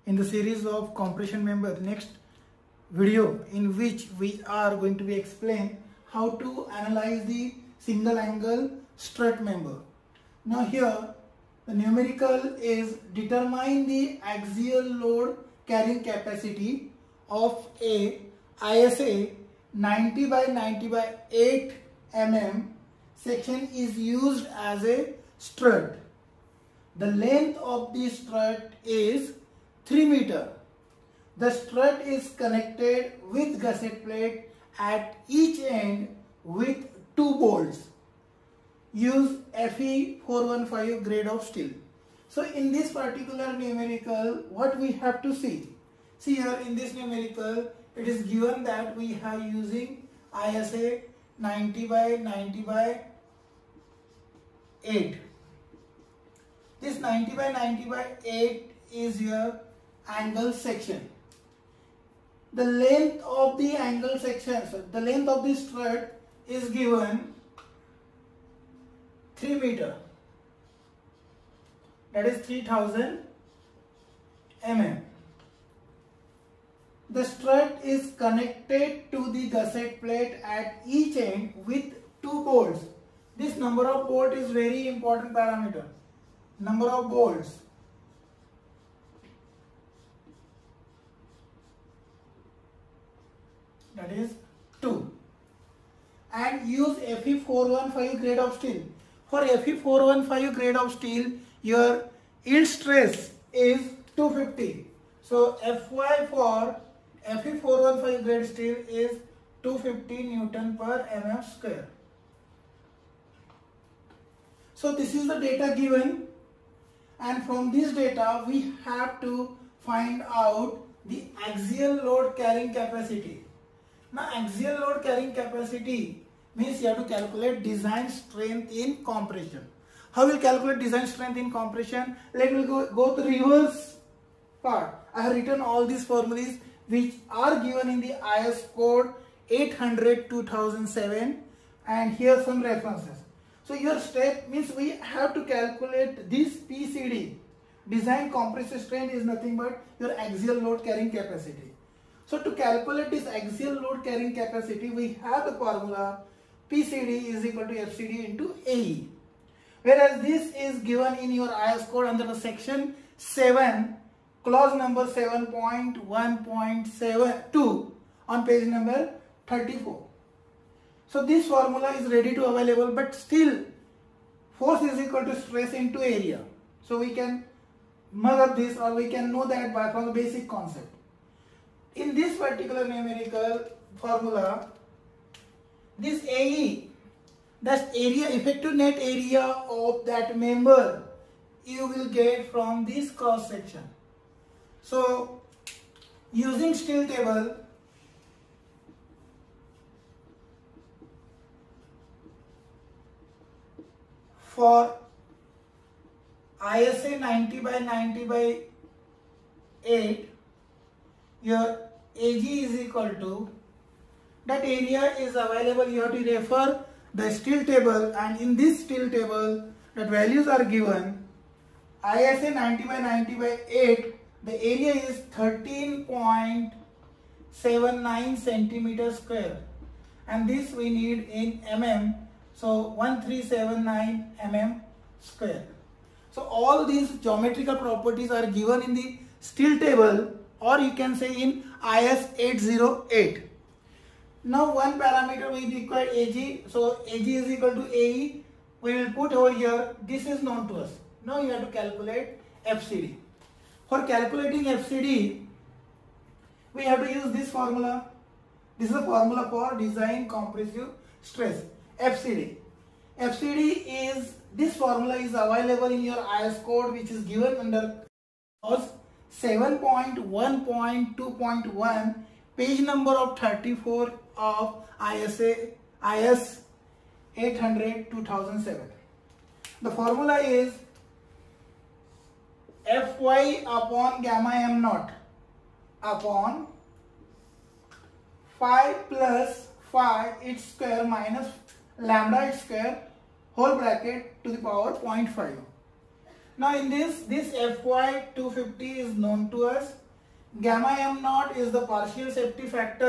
in the series of compression member. Next video in which we are going to be explain how to analyze the single angle strut member. Now here the numerical is determine the axial load carrying capacity of a ISA 90 by 90 by 8 mm section is used as a strut. The length of the strut is 3 meter. The strut is connected with gusset plate at each end with 2 bolts. Use Fe 415 grade of steel. So in this particular numerical, what we have to see? See here in this numerical, it is given that we are using ISA 90 by 90 by 8. This 90 by 90 by 8 is your angle section. The length of the angle section, so the length of the strut is given 3 meter. That is 3000 mm. The strut is connected to the gusset plate at each end with 2 bolts. This number of bolts is very important parameter. Number of bolts. That is 2. And use Fe 415 grade of steel. For Fe 415 grade of steel, your yield stress is 250. So Fy for Fe 415 grade steel is 250 Newton per mm square. So this is the data given, and from this data we have to find out the axial load carrying capacity. Now axial load carrying capacity means you have to calculate design strength in compression. How will calculate design strength in compression? Let me go to the reverse part. I have written all these formulas which are given in the IS code 800-2007, and here some references. So your step means we have to calculate this PCD. Design compressive strength is nothing but your axial load carrying capacity. So to calculate this axial load carrying capacity, we have the formula PCD is equal to FCD into AE. Whereas this is given in your IS code under the section 7, clause number 7.1.72 on page number 34. So this formula is ready to available, but still force is equal to stress into area. So we can mug up this, or we can know that by from the basic concept. In this particular numerical formula, this AE, that's area, effective net area of that member, you will get from this cross section. So using steel table, for ISA 90 by 90 by 8, your AG is equal to, that area is available, you have to refer the steel table, and in this steel table the values are given. ISA 90 by 90 by 8, the area is 13.79 centimeter square, and this we need in mm. So 1379 mm square. So all these geometrical properties are given in the steel table, or you can say in IS 808. Now one parameter we require AG. So AG is equal to AE. We will put over here. This is known to us. Now you have to calculate FCD. For calculating FCD, we have to use this formula. This is the formula for design compressive stress. FCD. FCD is, this formula is available in your IS code, which is given under clause 7.1.2.1, page number of 34 of IS 800-2007. The formula is Fy upon gamma m naught upon phi plus phi its square minus lambda its square whole bracket to the power 0.5. Now in this Fy 250 is known to us. Gamma m naught is the partial safety factor.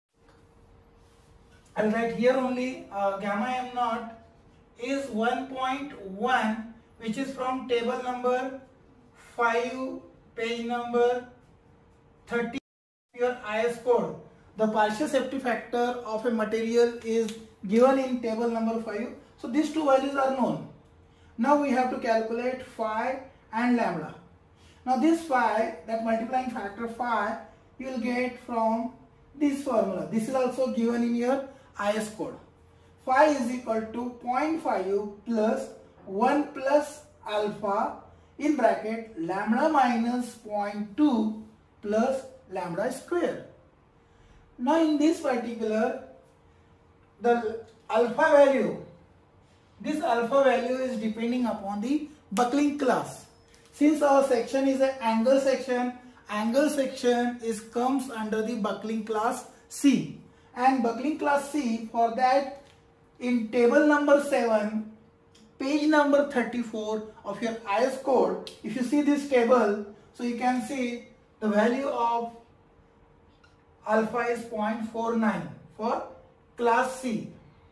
I'll write here only gamma m naught is 1.1, which is from table number 5, page number 30, your IS code. The partial safety factor of a material is given in table number 5. So these two values are known. Now we have to calculate phi and lambda. Now this phi, that multiplying factor phi, you will get from this formula. This is also given in your IS code. Phi is equal to 0.5 plus 1 plus alpha in bracket lambda minus 0.2 plus lambda square. Now in this particular, the alpha value, this alpha value is depending upon the buckling class. Since our section is an angle section comes under the buckling class C. And buckling class C, for that in table number 7, page number 34 of your IS code, if you see this table, so you can see the value of alpha is 0.49 for class C.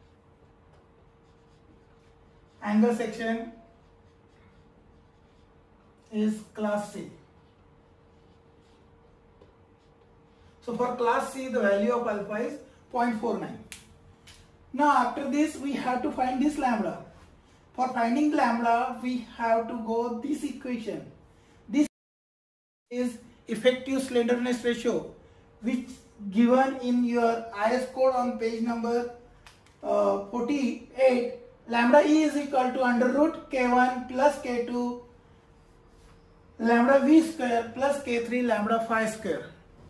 Angle section is class C. So for class C, the value of alpha is 0.49. Now after this, we have to find this lambda. For finding lambda, we have to go this equation. This is effective slenderness ratio, which given in your IS code on page number 48. Lambda E is equal to under root K1 plus K2 lambda V square plus K3 lambda phi square.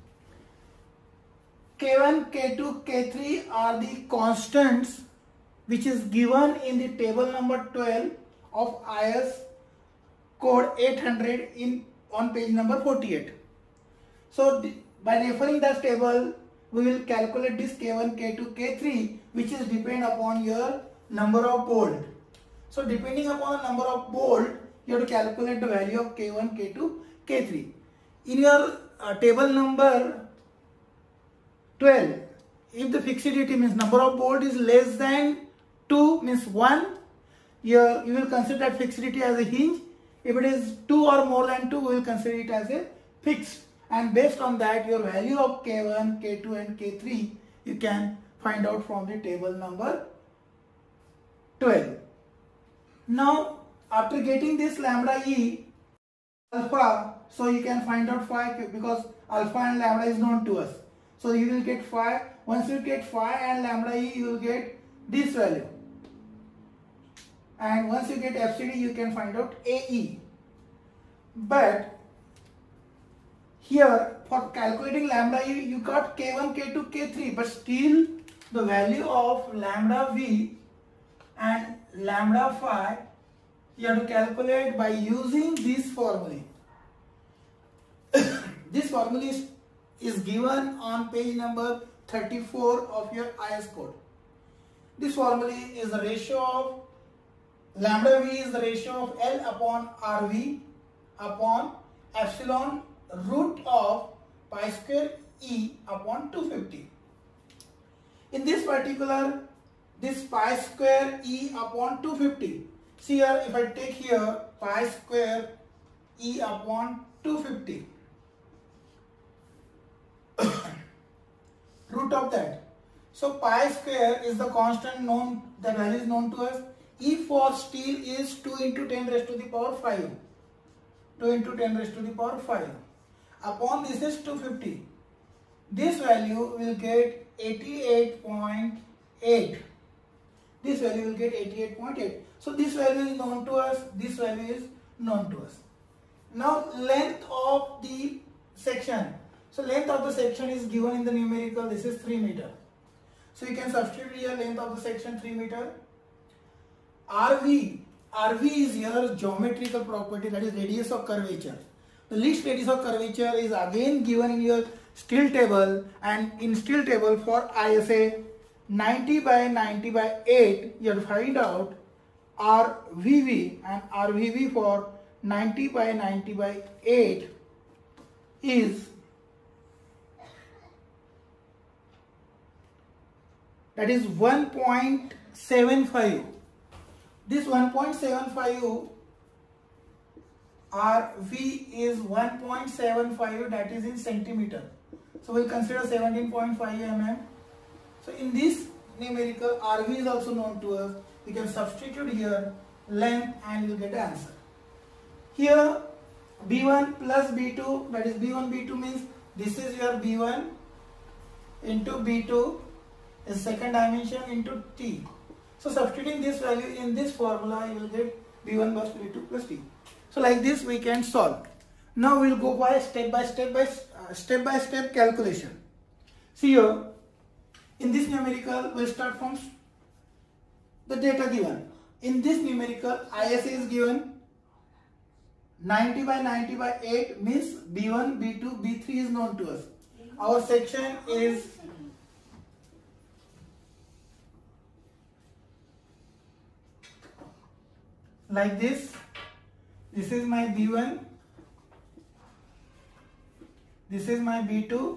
K1, K2, K3 are the constants which is given in the table number 12 of IS code 800 on page number 48. So by referring that table, we will calculate this K1, K2, K3, which is depend upon your number of bolt. So depending upon the number of bolt, you have to calculate the value of K1, K2, K3. In your table number 12, if the fixity means number of bolt is less than 2, means 1, you will consider that fixity as a hinge. If it is 2 or more than 2, we will consider it as a fixed. And based on that, your value of K1, K2 and K3 you can find out from the table number 12. Now after getting this lambda E alpha, so you can find out phi, because alpha and lambda is known to us. So you will get phi. Once you get phi and lambda E, you will get this value. And once you get FCD, you can find out AE. But here for calculating lambda E, you got K1, K2, K3, but still the value of lambda V and lambda phi you have to calculate by using this formula. This formula is given on page number 34 of your IS code. This formula is the ratio of lambda V is the ratio of L upon RV upon epsilon root of pi square E upon 250. In this particular, this pi square E upon 250. See here, if I take here pi square E upon 250, root of that. So pi square is the constant known, the value is known to us. E for steel is 2 into 10 raised to the power 5. 2 into 10 raised to the power 5. Upon this is 250. This value will get 88.8. This value will get 88.8. So this value is known to us. This value is known to us. Now length of the section. So length of the section is given in the numerical. This is 3 meter. So you can substitute here length of the section 3 meter. RV is your geometrical property, that is radius of curvature. The least radius of curvature is again given in your steel table, and in steel table for ISA 90 by 90 by 8 you have to find out RVV, and RVV for 90 by 90 by 8 is, that is 1.75. This 1.75 RV is 1.75, that is in centimeter. So we'll consider 17.5 mm. So in this numerical, RV is also known to us. We can substitute here length and we'll get the answer. Here B1 plus B2, that is B1 B2 means this is your B1 into B2 is second dimension into T. So substituting this value in this formula, you will get B1 plus B2 plus T. So like this we can solve. Now we will go by step by step calculation. See here, in this numerical we'll start from the data given. In this numerical, ISA is given 90 by 90 by 8 means B1, B2, B3 is known to us. Our section is like this. This is my B1, this is my B2,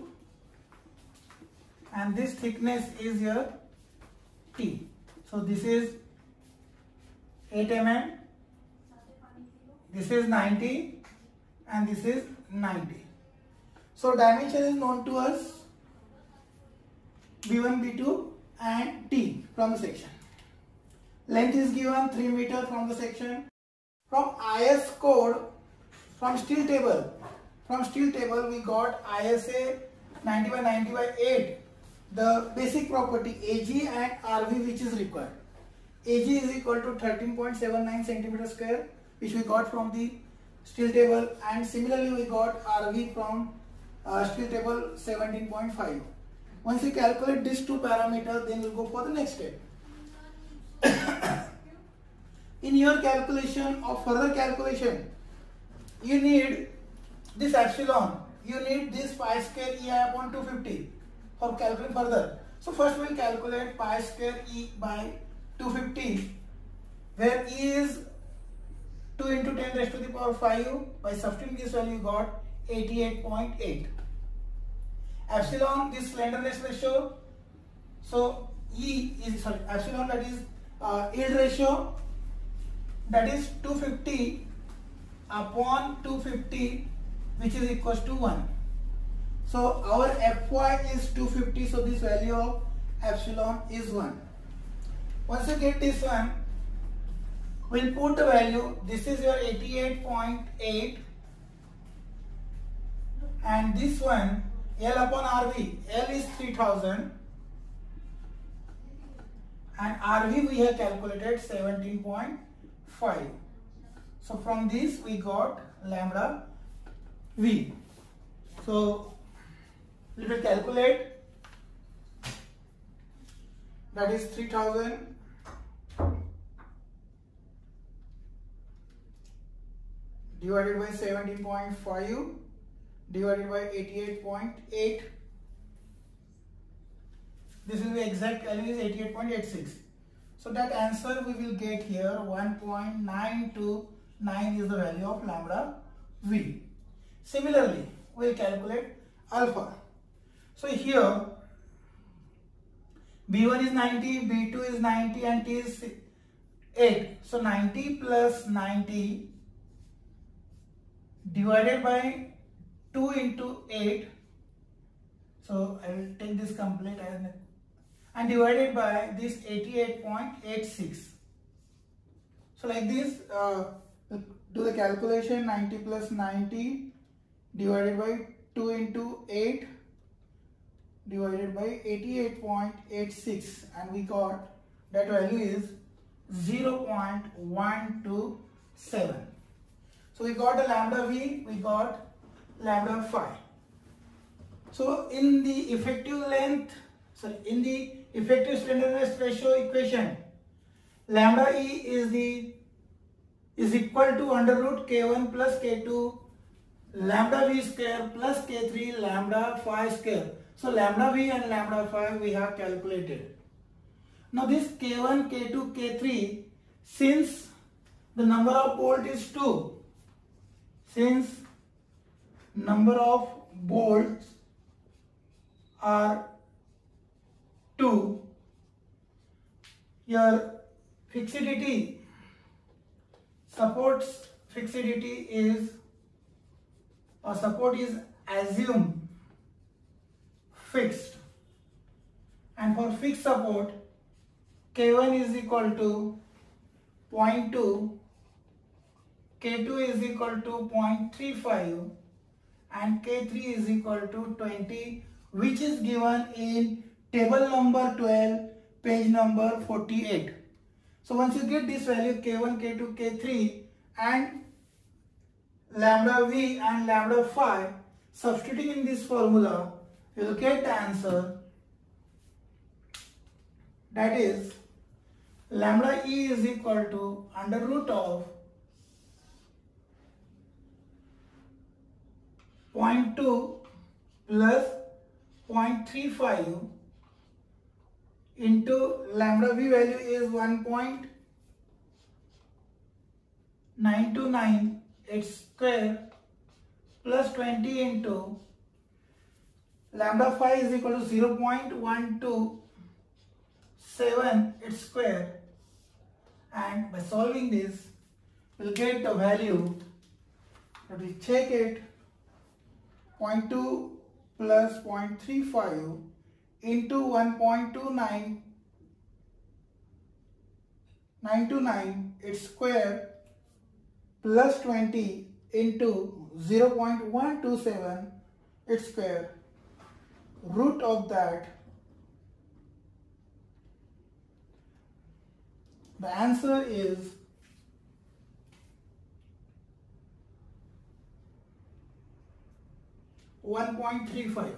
and this thickness is your T. So this is 8 mm, this is 90, and this is 90. So dimension is known to us, B1, B2 and T from the section. Length is given 3 meter from the section. From IS code, from steel table we got ISA 90 by 90 by 8. The basic property AG and RV which is required. AG is equal to 13.79 centimeter square, which we got from the steel table, and similarly we got RV from steel table 17.5. Once you calculate these two parameters, then we'll go for the next step. In your calculation or further calculation, you need this epsilon, you need this pi square EI upon 250 for calculating further. So first we will calculate pi square E by 250, where E is 2 into 10 raised to the power 5. By substituting this value, you got 88.8. Epsilon, this slenderness ratio, so epsilon, that is yield ratio, that is 250 upon 250, which is equals to 1. So our Fy is 250, so this value of epsilon is 1. Once you get this one, we'll put the value. This is your 88.8, and this one L upon RV. L is 3000 and RV we have calculated 17.5. So from this we got lambda V. So we will calculate, that is 3000 divided by 17.5 divided by 88.8. This will be exact value is 88.86. So that answer we will get here 1.929 is the value of lambda V. Similarly, we will calculate alpha. So here B1 is 90, B2 is 90 and T is 8. So 90 plus 90 divided by 2 into 8. So I will take this complete and divided by this 88.86. So like this, do the calculation. 90 plus 90 divided by 2 into 8 divided by 88.86, and we got that value is 0.127. So we got the lambda V, we got lambda phi. So in the effective length, in the effective slenderness ratio equation, lambda E is equal to under root K1 plus K2 lambda V square plus K3 lambda phi square. So lambda V and lambda phi we have calculated. Now this K1, K2, K3, since the number of bolt is 2, since number of bolts are 2, your fixity, support's fixity is, or support is assumed fixed, and for fixed support K1 is equal to 0.2, K2 is equal to 0.35 and K3 is equal to 20, which is given in table number 12, page number 48. So once you get this value K1, K2, K3 and lambda V and lambda phi, substituting in this formula, you will get the answer, that is lambda E is equal to under root of 0.2 plus 0.35 into lambda V value is 1.929 its square plus 20 into lambda phi is equal to 0.127 its square, and by solving this we'll get the value, but we check it, 0.2 plus 0.35 into 1.929 its square plus 20 into 0.127 its square, root of that, the answer is 1.35.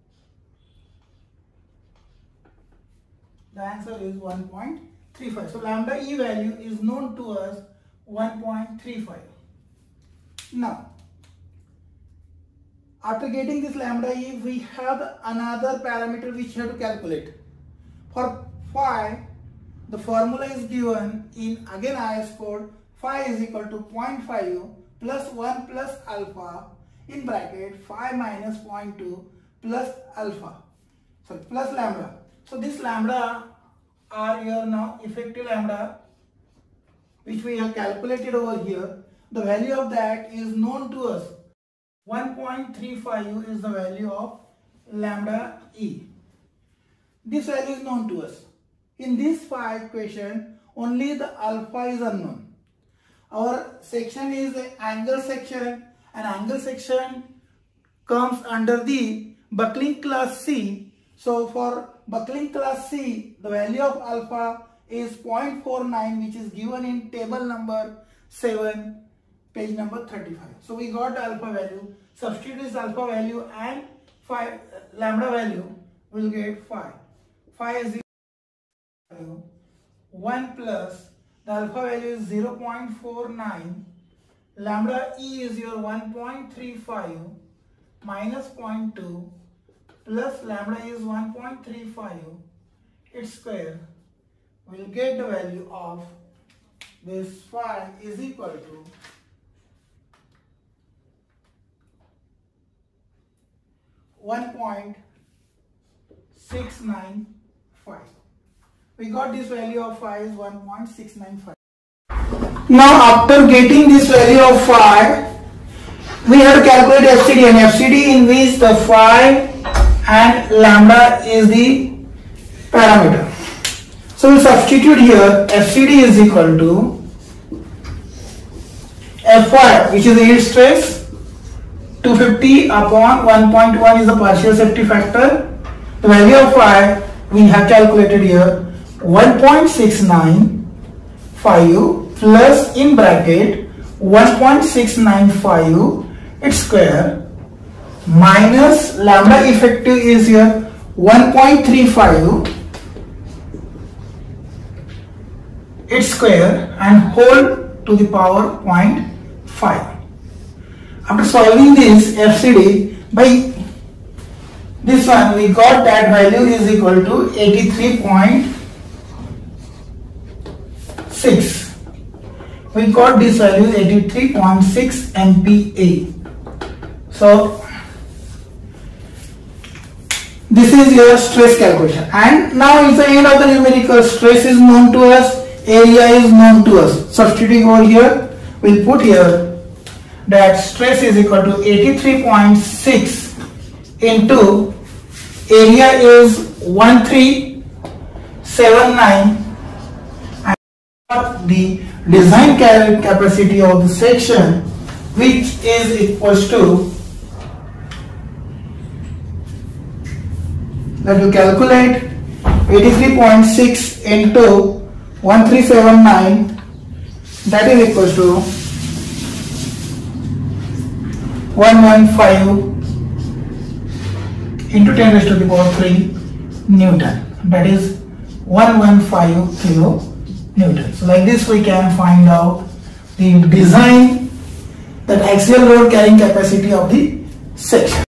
The answer is 1.35. So lambda E value is known to us 1.35. Now, after getting this lambda E, we have another parameter which we have to calculate. For phi, the formula is given in again IS code. Phi is equal to 0.5 plus 1 plus alpha in bracket phi minus 0.2 plus alpha, sorry, plus lambda. So this lambda are here now effective lambda which we have calculated over here. The value of that is known to us. 1.35 is the value of lambda E. This value is known to us. In this phi equation, only the alpha is unknown. Our section is an angle section, and angle section comes under the buckling class C. So for buckling class C, the value of alpha is 0.49, which is given in table number 7, page number 35. So we got the alpha value. Substitute this alpha value and phi lambda value, will get phi. Phi is 1 plus the alpha value is 0.49, lambda E is your 1.35 minus 0.2 plus lambda is 1.35 its square. We'll get the value of this phi is equal to 1.695. We got this value of phi is 1.695. Now after getting this value of phi, we have to calculate FCD, and FCD in which the phi and lambda is the parameter. So we substitute here, FCD is equal to Fy, which is the yield stress, 250 upon 1.1 is the partial safety factor. The value of phi we have calculated here, 1.695 plus in bracket 1.695 its square minus lambda effective is here 1.35 its square and whole to the power 0.5. After solving this FCD by this one, we got that value is equal to 83.6. we got this value 83.6 MPa. So this is your stress calculation, and now is the end of the numerical. Stress is known to us, area is known to us. Substituting over here, we'll put here that stress is equal to 83.6 into area is 1379, and the design capacity of the section, which is equals to, that you calculate 83.6 into 1379, that is equals to 115 into 10 raised to the power 3 Newton. That is 115 kilo Newton. So like this we can find out the design, that axial load carrying capacity of the section.